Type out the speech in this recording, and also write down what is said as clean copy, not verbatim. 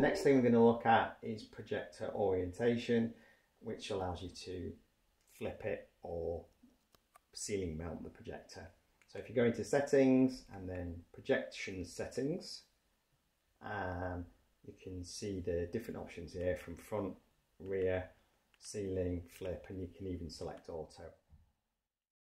next thing we're going to look at is projector orientation, which allows you to flip it or ceiling mount the projector. So if you go into settings and then projection settings, you can see the different options here from front, rear, ceiling, flip, and you can even select auto.